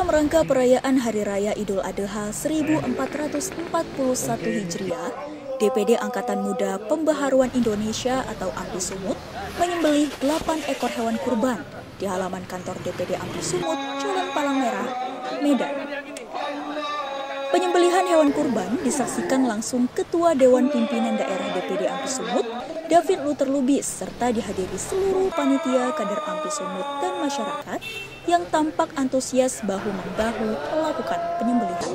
Dalam rangka perayaan Hari Raya Idul Adha 1441 Hijriah, DPD Angkatan Muda Pembaharuan Indonesia atau AMPI Sumut menyembelih 8 ekor hewan kurban di halaman kantor DPD AMPI Sumut, Jalan Palang Merah, Medan. Penyembelihan hewan kurban disaksikan langsung Ketua Dewan Pimpinan Daerah DPD AMPI Sumut, David Luther Lubis, serta dihadiri seluruh panitia kader AMPI Sumut dan masyarakat yang tampak antusias bahu-membahu melakukan penyembelihan.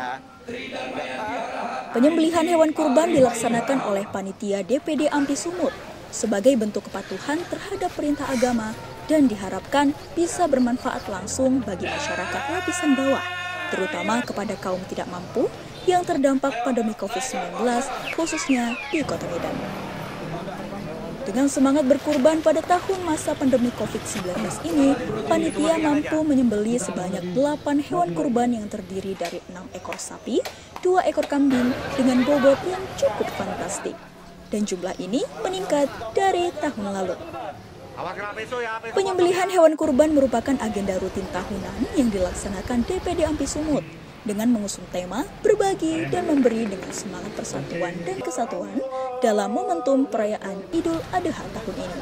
Penyembelihan hewan kurban dilaksanakan oleh panitia DPD AMPI Sumut sebagai bentuk kepatuhan terhadap perintah agama dan diharapkan bisa bermanfaat langsung bagi masyarakat lapisan bawah, terutama kepada kaum tidak mampu yang terdampak pandemi COVID-19, khususnya di Kota Medan. Dengan semangat berkurban pada tahun masa pandemi COVID-19 ini, panitia mampu menyembelih sebanyak 8 hewan kurban yang terdiri dari 6 ekor sapi, 2 ekor kambing dengan bobot yang cukup fantastik. Dan jumlah ini meningkat dari tahun lalu. Penyembelihan hewan kurban merupakan agenda rutin tahunan yang dilaksanakan DPD AMPI Sumut dengan mengusung tema berbagi dan memberi dengan semangat persatuan dan kesatuan dalam momentum perayaan Idul Adha tahun ini.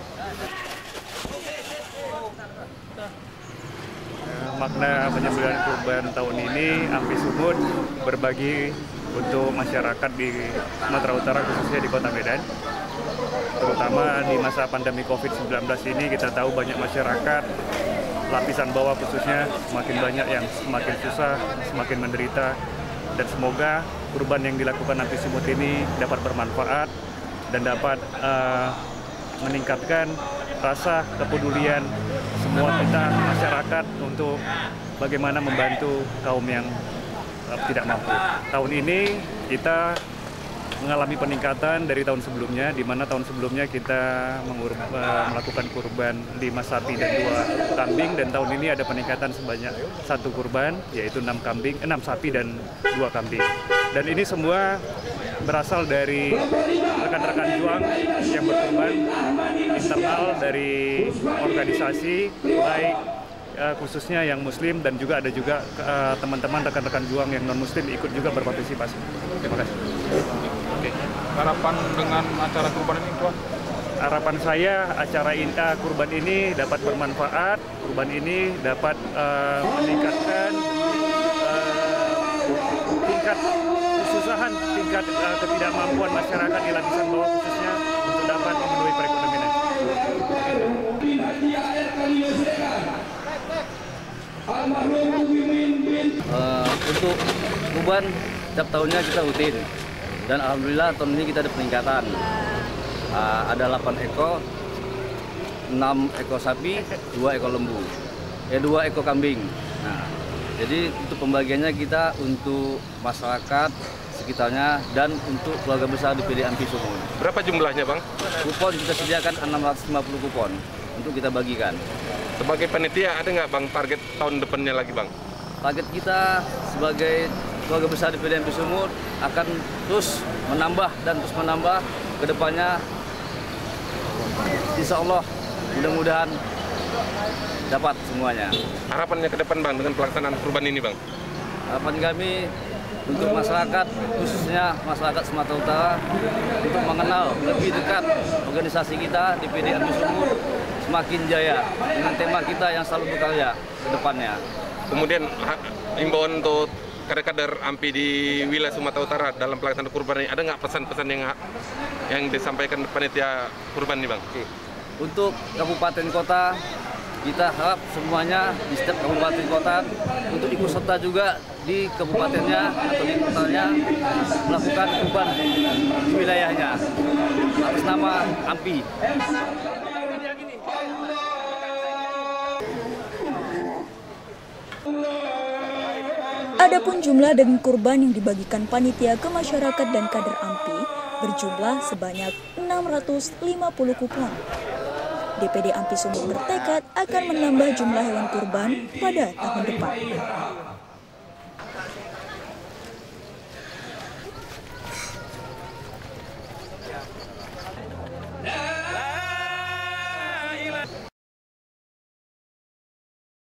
Makna penyembelihan kurban tahun ini AMPI Sumut berbagi untuk masyarakat di Sumatera Utara, khususnya di Kota Medan. Terutama di masa pandemi COVID-19 ini kita tahu banyak masyarakat lapisan bawah khususnya semakin banyak yang semakin susah, semakin menderita, dan semoga kurban yang dilakukan AMPI Sumut ini dapat bermanfaat dan dapat meningkatkan rasa kepedulian semua kita masyarakat untuk bagaimana membantu kaum yang tidak mampu. Tahun ini kita mengalami peningkatan dari tahun sebelumnya, di mana tahun sebelumnya kita melakukan kurban 5 sapi dan 2 kambing, dan tahun ini ada peningkatan sebanyak 1 kurban, yaitu 6 sapi dan 2 kambing. Dan ini semua berasal dari rekan-rekan juang yang berkurban internal dari organisasi, baik khususnya yang Muslim, dan juga ada juga teman-teman rekan-rekan juang yang non-Muslim ikut juga berpartisipasi. Terima kasih. Oke. Harapan dengan acara kurban ini, Tuan? Harapan saya acara kurban ini dapat bermanfaat, kurban ini dapat meningkatkan tingkat kesusahan, tingkat ketidakmampuan masyarakat di lapisan bawah khususnya untuk dapat memenuhi perekonomian. Untuk kurban setiap tahunnya kita rutin, dan alhamdulillah tahun ini kita ada peningkatan. Ada 8 ekor, 6 ekor sapi, 2 ekor lembu, 2 ekor kambing. Nah, jadi untuk pembagiannya kita untuk masyarakat sekitarnya dan untuk keluarga besar DPD AMPI Sumut. Berapa jumlahnya, Bang? Kupon kita sediakan 650 kupon untuk kita bagikan. Sebagai panitia ada nggak, Bang, target tahun depannya lagi, Bang? Target kita sebagai keluarga besar DPD AMPI Sumut akan terus menambah dan terus menambah ke depannya. Insya Allah mudah-mudahan dapat semuanya. Harapannya ke depan, Bang, dengan pelaksanaan kurban ini, Bang? Harapan kami untuk masyarakat, khususnya masyarakat Sumatera Utara, untuk mengenal lebih dekat organisasi kita DPD AMPI Sumut semakin jaya dengan tema kita yang selalu berkarya ke depannya. Kemudian himbauan untuk kader-kader AMPI di wilayah Sumatera Utara dalam pelaksanaan kurban ini, ada nggak pesan-pesan yang disampaikan panitia kurban ini, Bang? Untuk kabupaten kota, kita harap semuanya di setiap kabupaten kota untuk ikut serta juga di kabupatennya atau di kotanya melakukan kurban di wilayahnya atas nama AMPI. Adapun jumlah daging kurban yang dibagikan panitia ke masyarakat dan kader AMPI berjumlah sebanyak 650 kupon. DPD AMPI Sumut bertekad akan menambah jumlah hewan kurban pada tahun depan.